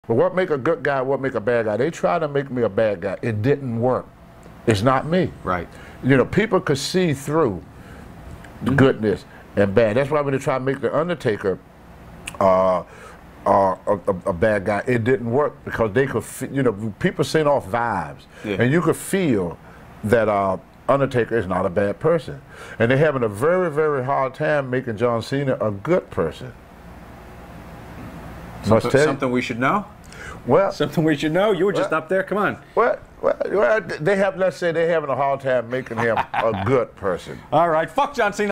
But what make a good guy, what make a bad guy? They try to make me a bad guy. It didn't work. It's not me. Right. You know, people could see through the goodness and bad. That's why when they try to make the Undertaker a bad guy, it didn't work because they could, you know, people send off vibes, and you could feel that Undertaker is not a bad person, and they're having a very, very hard time making John Cena a good person. Something we should know? Well, something we should know? You were just up there. Come on. Well, they have. Let's say they're having a hard time making him a good person. All right. Fuck John Cena.